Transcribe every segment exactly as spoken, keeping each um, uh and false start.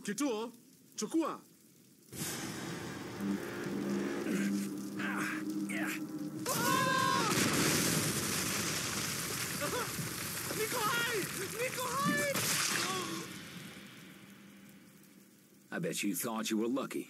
Kituo, chukua. Niko hai! Niko hai! I bet you thought you were lucky.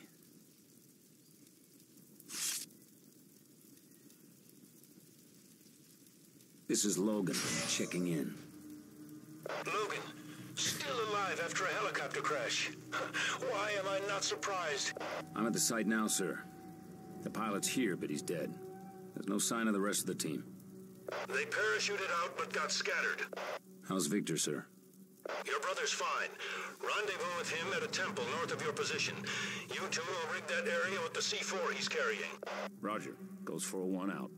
This is Logan, checking in. Logan, still alive after a helicopter crash. Why am I not surprised? I'm at the site now, sir. The pilot's here, but he's dead. There's no sign of the rest of the team. They parachuted out but got scattered. How's Victor, sir? Your brother's fine. Rendezvous with him at a temple north of your position. You two will rig that area with the C four he's carrying. Roger. Goes for a one out.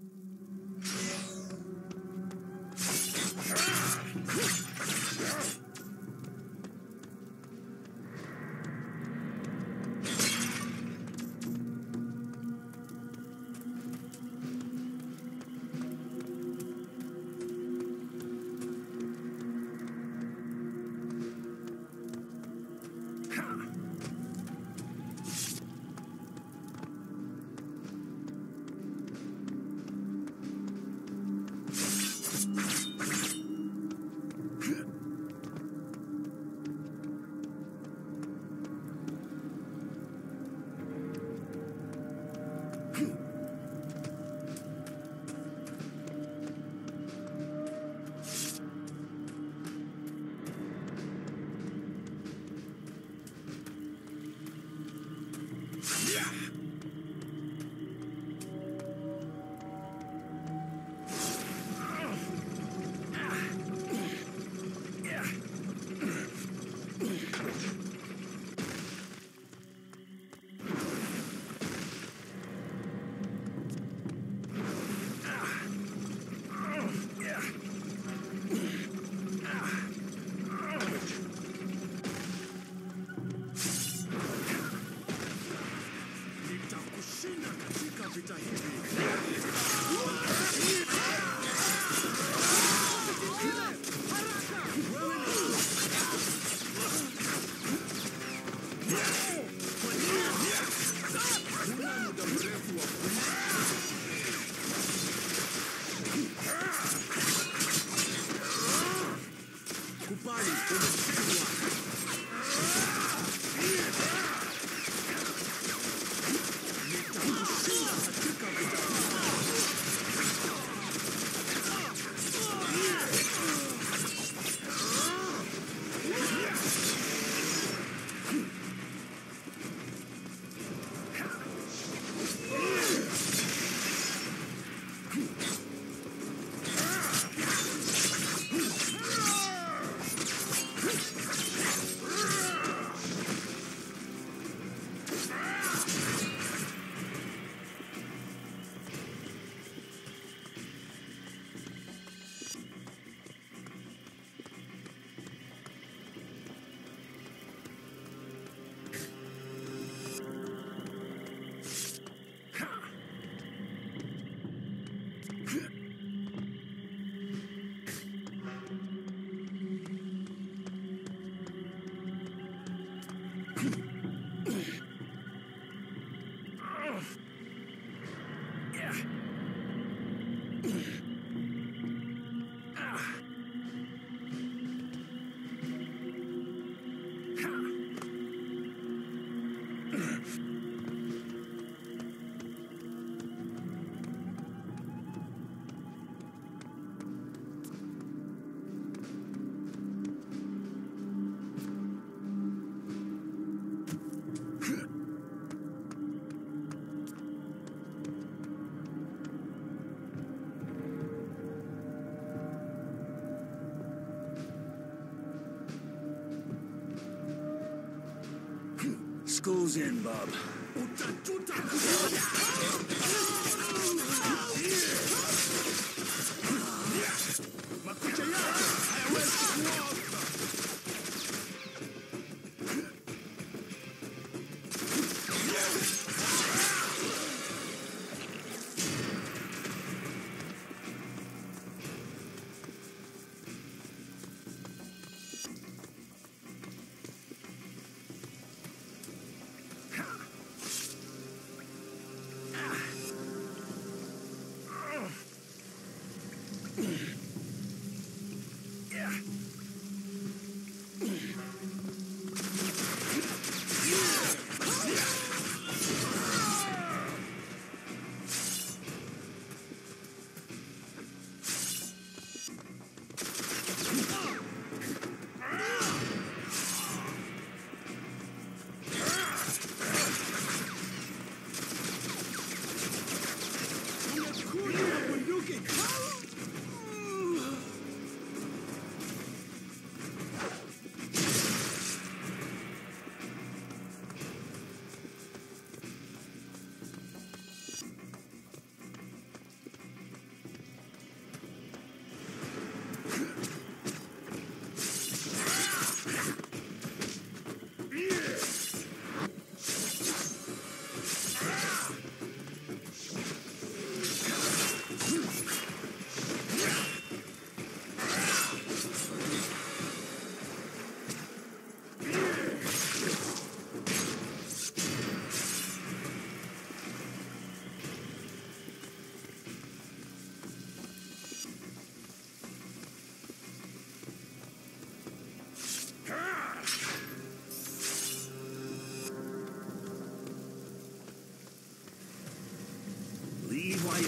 School's in, Bob.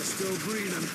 Still breathing.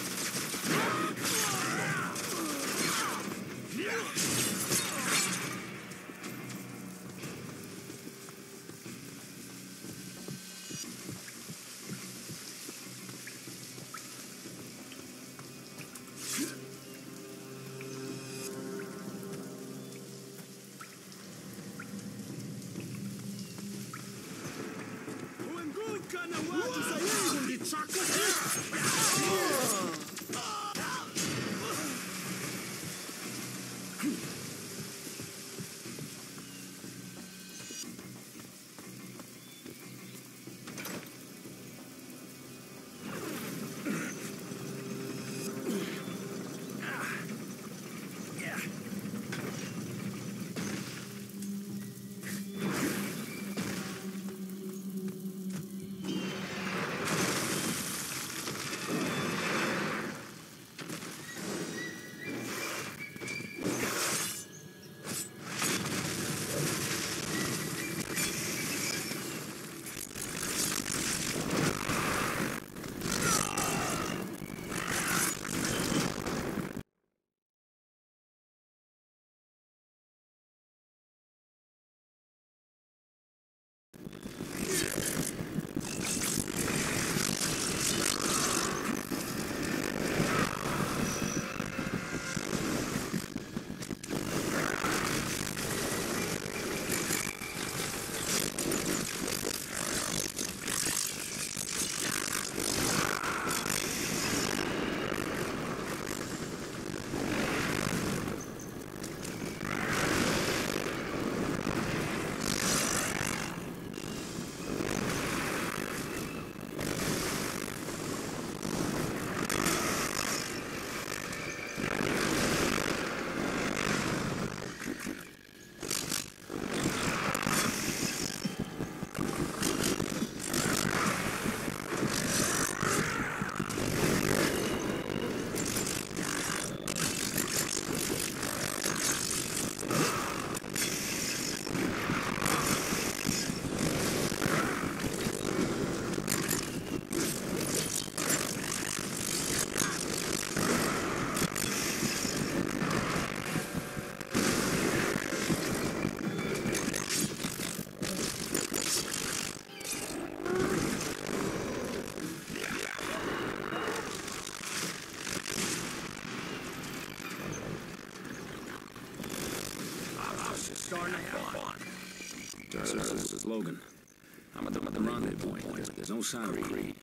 Sir, this is Logan. I'm at the, at the rendezvous point. There's, there's no sign of Creed.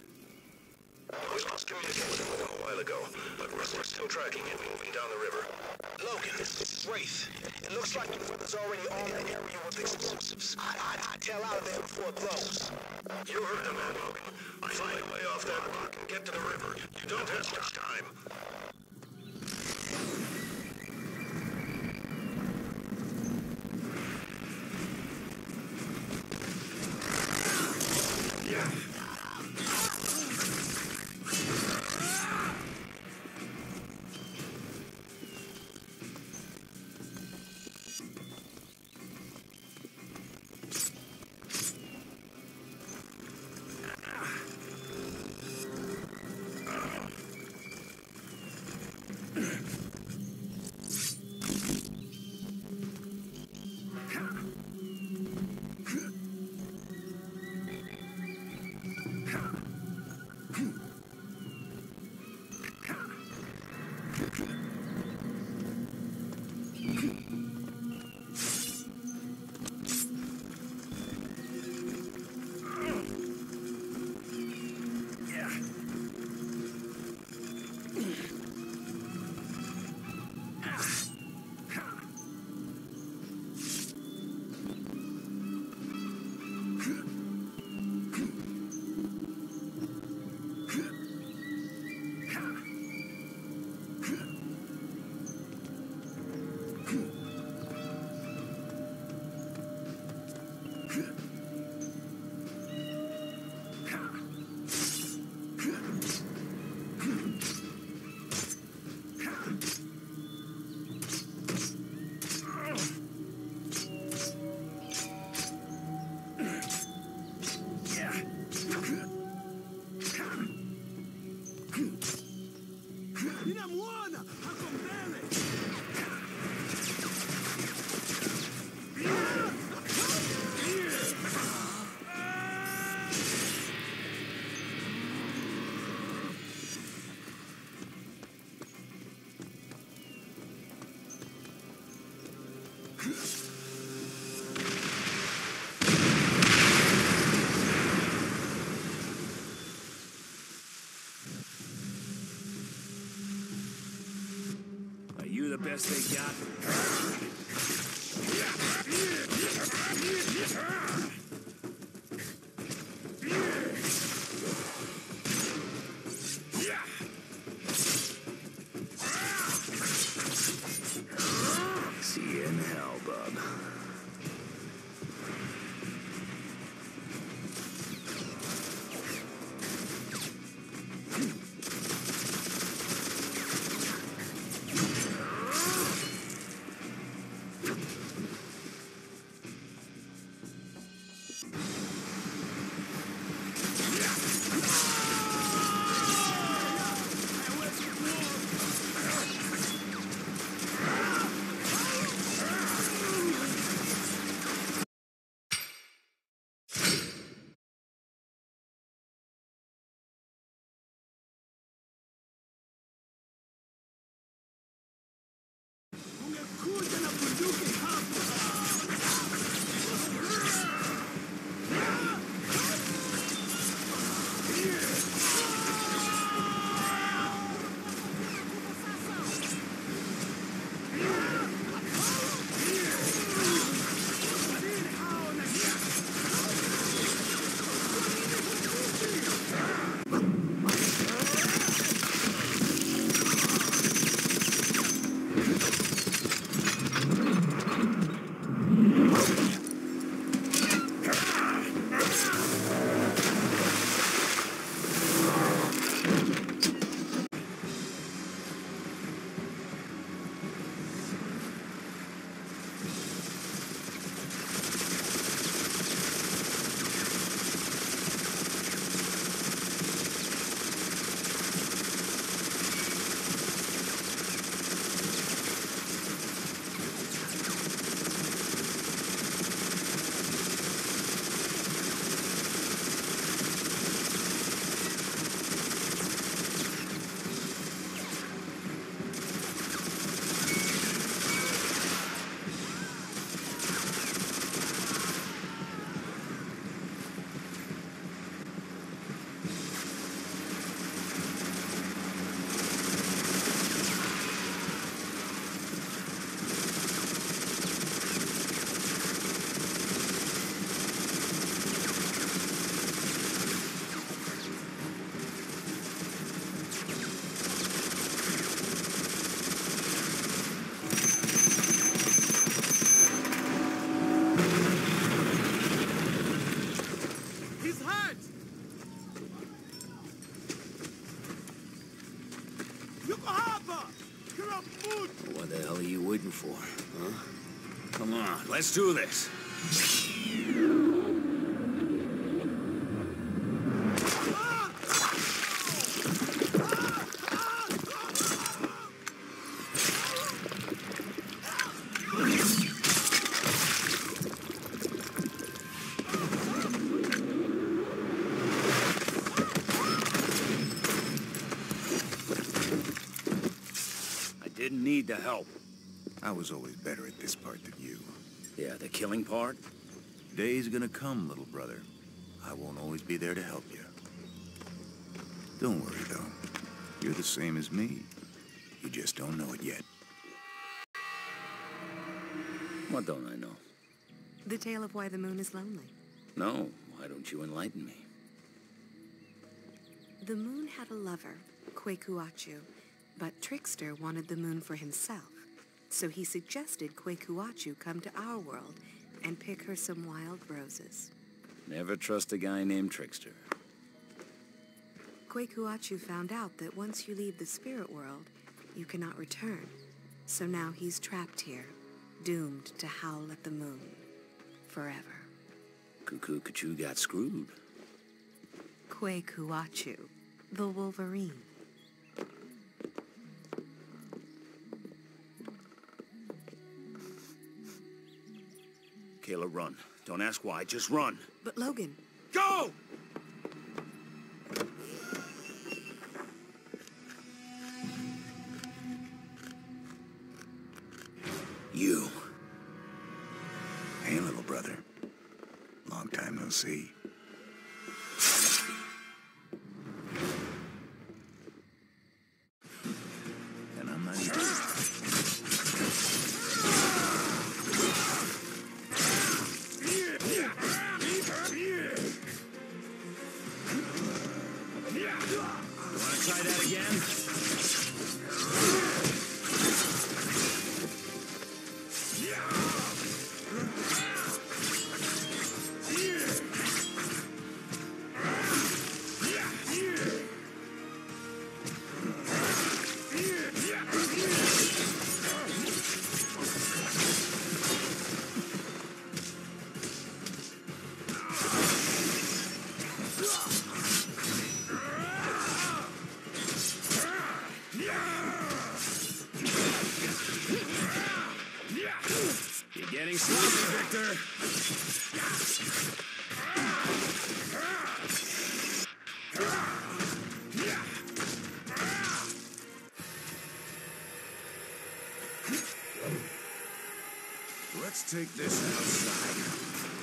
We lost communication with him a while ago, but we're still tracking him moving down the river. Logan, this is Wraith. It looks like your brother's already on the area with explosives. I, I, I'd tail out of there before it blows. You heard the man, Logan. Find a way off that rock and get to the river. You don't have much time. best they got. See you in hell, bub. Ungekuja na bunduki hapa. What the hell are you waiting for, huh? Come on, let's do this. Didn't need the help. I was always better at this part than you. Yeah, the killing part? Day's gonna come, little brother. I won't always be there to help you. Don't worry, though. You're the same as me. You just don't know it yet. What don't I know? The tale of why the moon is lonely. No, why don't you enlighten me? The moon had a lover, Kwekuachu, but Trickster wanted the moon for himself. So he suggested Kwekuachu come to our world and pick her some wild roses. Never trust a guy named Trickster. Kwekuachu found out that once you leave the spirit world, you cannot return. So now he's trapped here, doomed to howl at the moon. Forever. Cuckoo Kachu got screwed. Kwekuachu, the Wolverine. Kayla, run. Don't ask why, just run. But Logan... Go! You. Hey, little brother. Long time no see. And I'm not even... brother. Let's take this outside.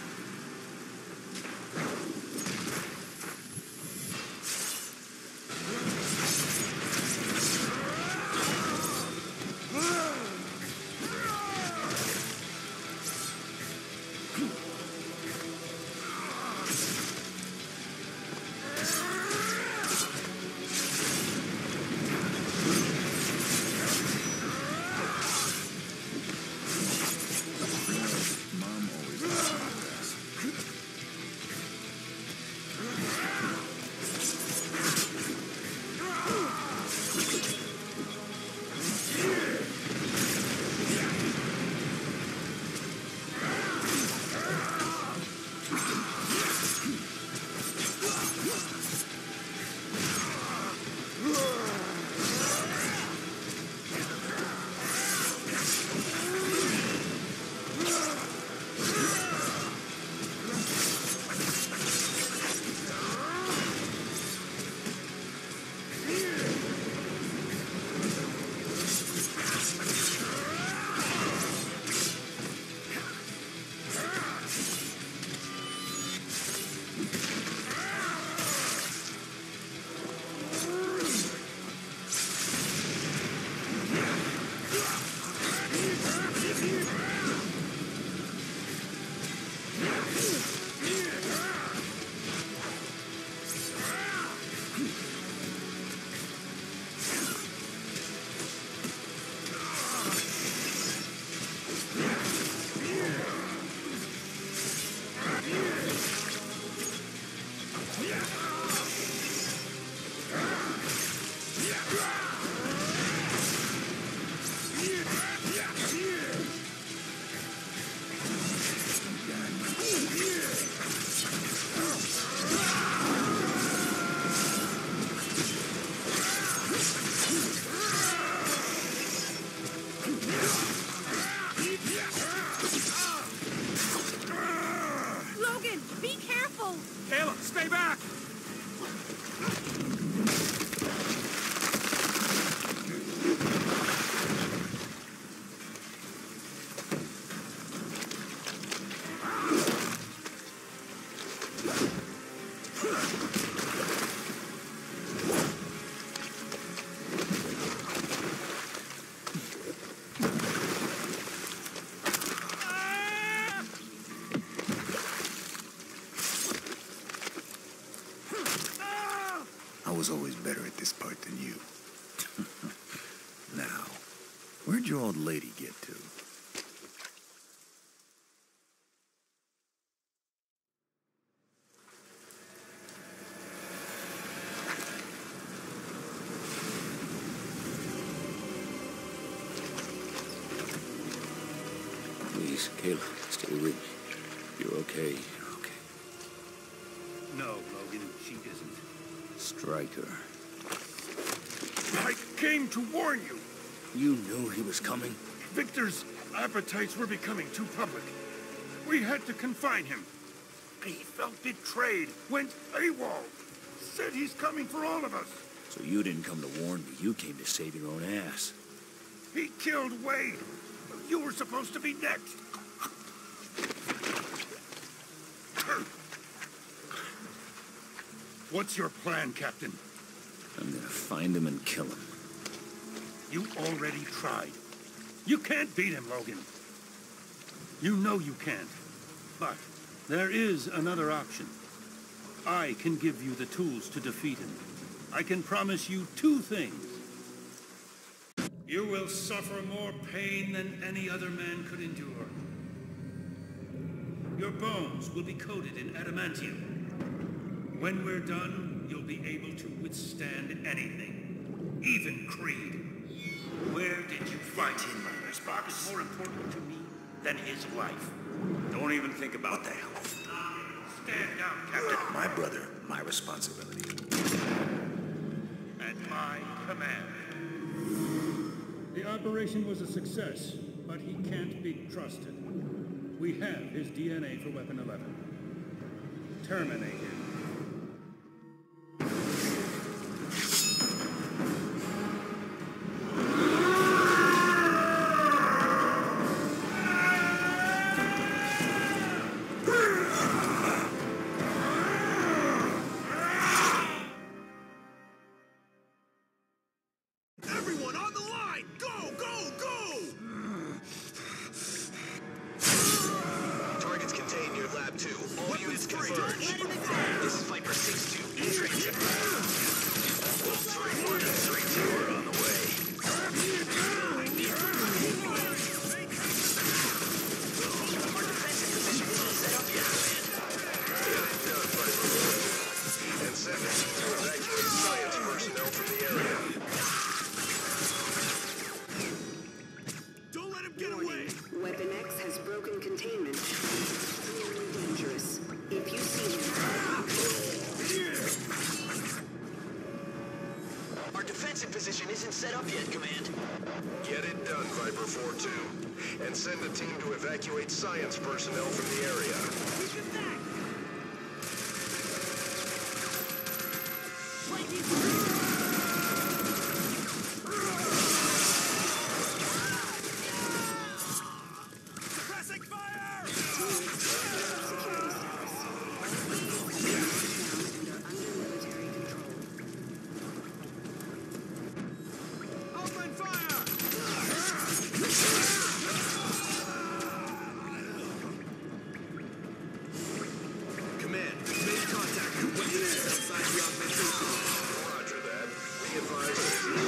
Logan, be careful! Caleb, stay back! I was always better at this part than you. Now, where'd your old lady get to? Please, Caleb, stay with me. You're okay. You're okay. No, Logan, she isn't. Stryker. I came to warn you. You knew he was coming? Victor's appetites were becoming too public. We had to confine him. He felt betrayed, went AWOL. Said he's coming for all of us. So you didn't come to warn me. You came to save your own ass. He killed Wade. You were supposed to be next. What's your plan, Captain? I'm gonna find him and kill him. You already tried. You can't beat him, Logan. You know you can't. But there is another option. I can give you the tools to defeat him. I can promise you two things. You will suffer more pain than any other man could endure. Your bones will be coated in adamantium. When we're done, you'll be able to withstand anything, even Creed. Where did you fight him? This box is more important to me than his life. Don't even think about what the hell. Stand down, Captain. My brother, my responsibility. At my command. The operation was a success, but he can't be trusted. We have his D N A for Weapon eleven. Terminate him. Everyone on the line! Go, go, go! Targets contained near Lab two. All units converge. This is Viper six two. In transit. three one and three two are on the way. Our defensive position isn't set up yet. Get it done, Viper four two. And send a team to evacuate science personnel from the area. Don't let him get away! Weapon X has broken containment. Clearly dangerous. If you see him... Our defensive position isn't set up yet, Command. Get it done, Viper four two. And send a team to evacuate science personnel from the area. Suppressing fire! Open fire! Command, make contact. Weapons outside the augmentation. Roger that. Be advised this is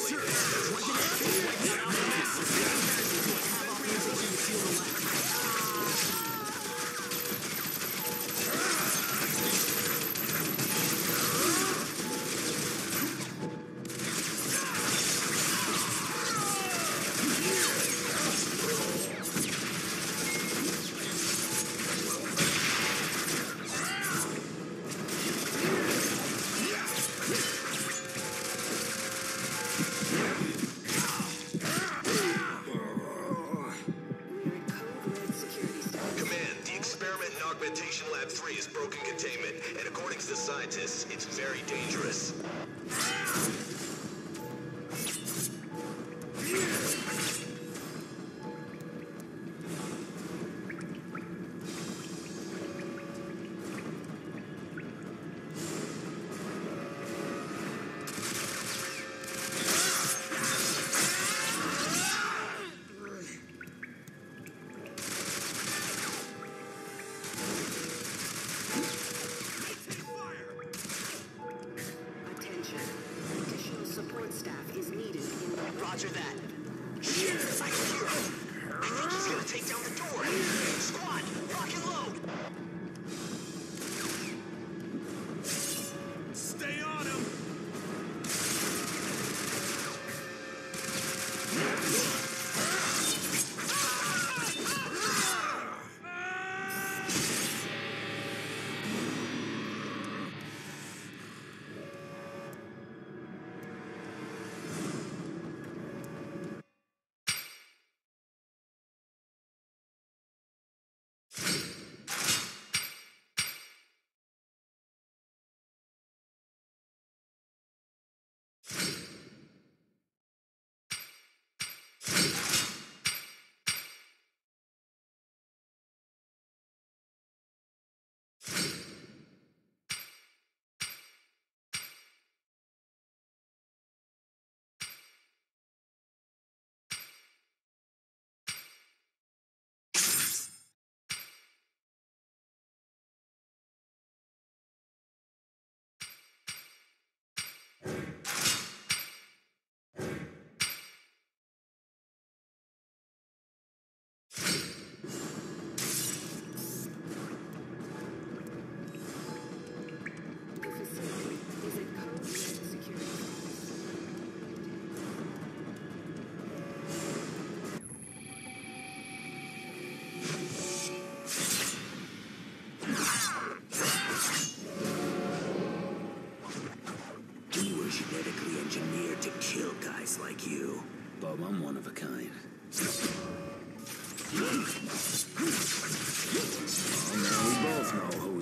Lab three is broken containment, and according to the scientists, it's very dangerous. Roger that. Shit, I can hear him. I think he's gonna take down the door. Squad, lock and load. Stay on him.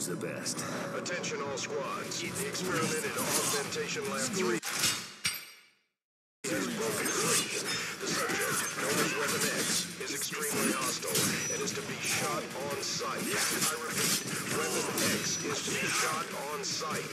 always the best. Attention all squads. The experiment in Augmentation Lab three has broken free. The subject, known as Weapon X, is extremely hostile and is to be shot on sight. I repeat, Weapon X is to be shot on sight.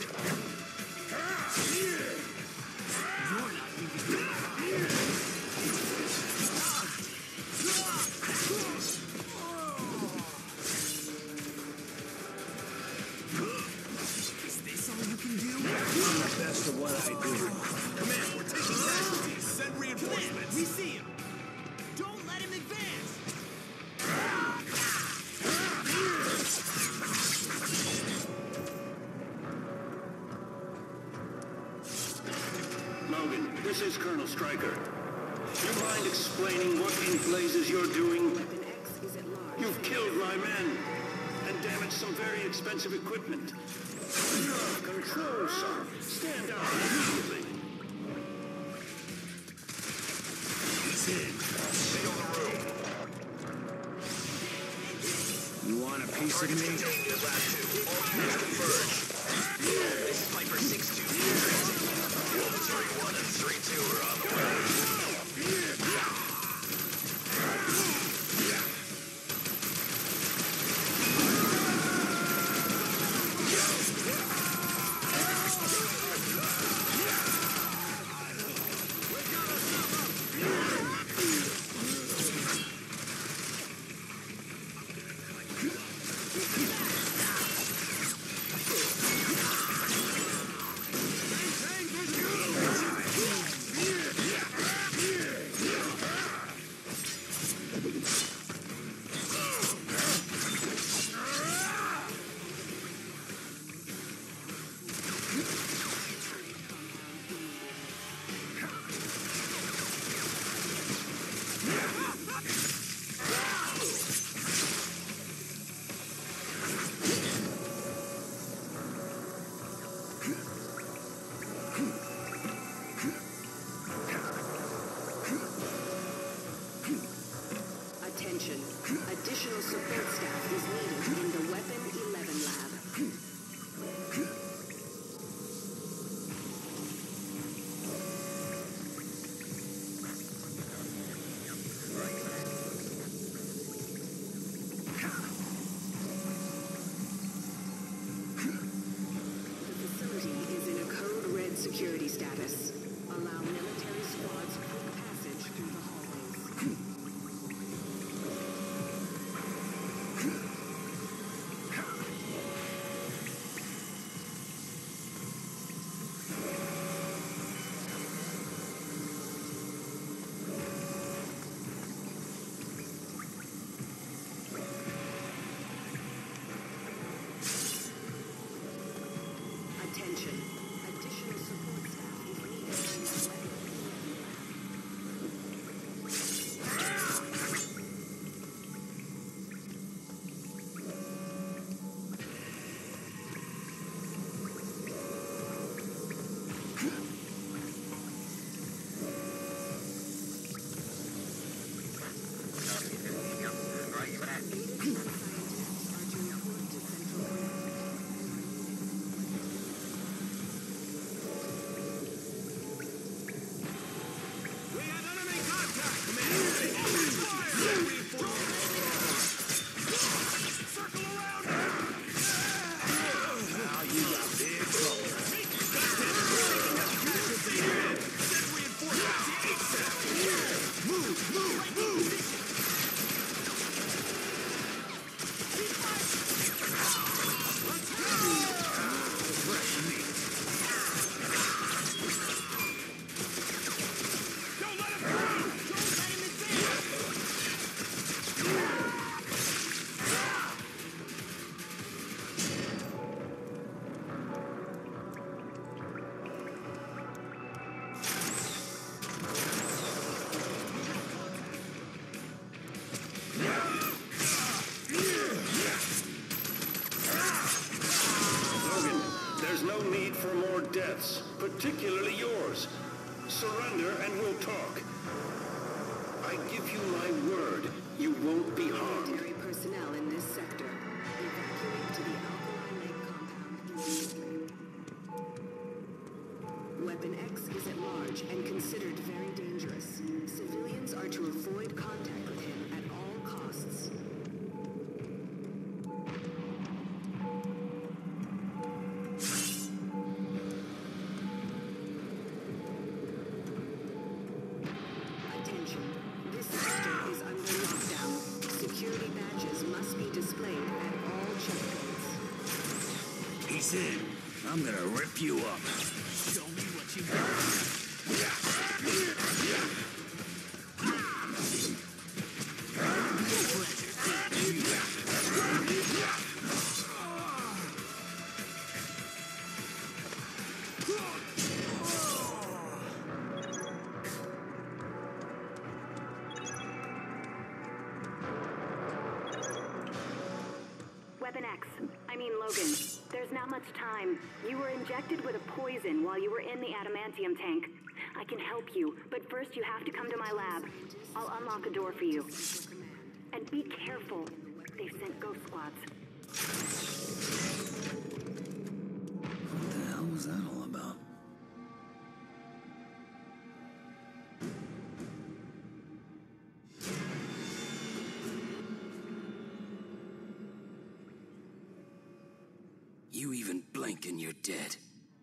Is this all you can do? I'm the best at what I do. Command, we're taking casualties. Send reinforcements. We see him. Don't let him advance. Logan, this is Colonel Stryker. Do you mind explaining what in blazes you're doing? Weapon X is at large. You've killed my men and damaged some very expensive equipment. Control, sir. Stand down immediately. He's in. Seal the room. You want a piece of Targets me? contained in Lab two. All units converge. This is Viper six two. Wolf three one and three two are on the way. Attention. Additional support staff is needed in the Weapon eleven lab. The facility is in a code red security status. Allow military squads quick passage through the hallways. Attention. Additional support staff is needed in the Weapon deaths, particularly yours. Surrender and we'll talk. I give you my word, you won't be harmed. Military personnel in this sector. Evacuate to the Alkaline Lake large and considered very dangerous. Civilians are to avoid contact with him at all costs. Attention. This sector is under lockdown. Security badges must be displayed at all checkpoints. He's in. I'm gonna rip you up. Show me what you got. Weapon X, I mean Logan, there's not much time. You were injected with a poison while you were in the adamantium tank. I can help you, but first you have to come to my lab. I'll unlock a door for you. And be careful. They've sent ghost squads. What the hell was that all about? You even blink and you're dead.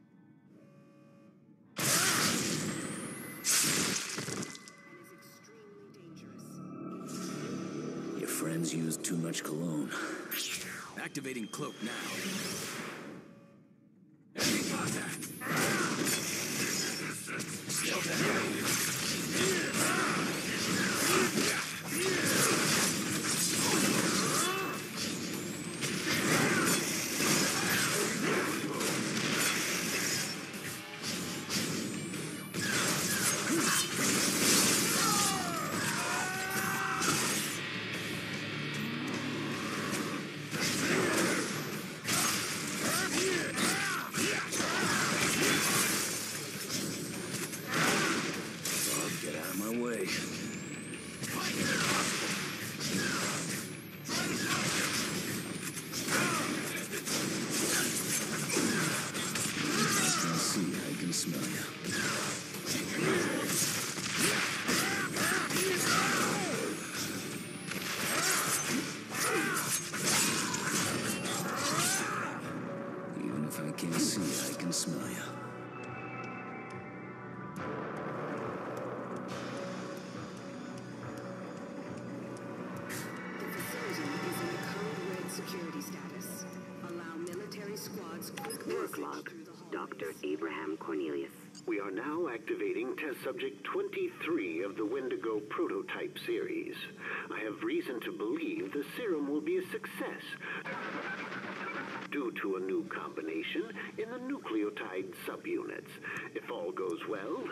Your friends used too much cologne. Activating cloak now. Enemy contact. Still Doctor Abraham Cornelius. We are now activating test subject twenty-three of the Wendigo prototype series. I have reason to believe the serum will be a success due to a new combination in the nucleotide subunits. If all goes well...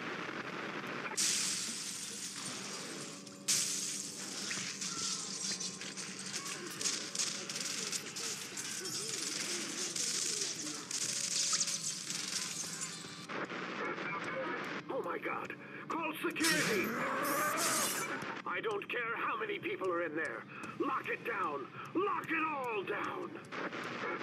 God! Call security! I don't care how many people are in there. Lock it down! Lock it all down!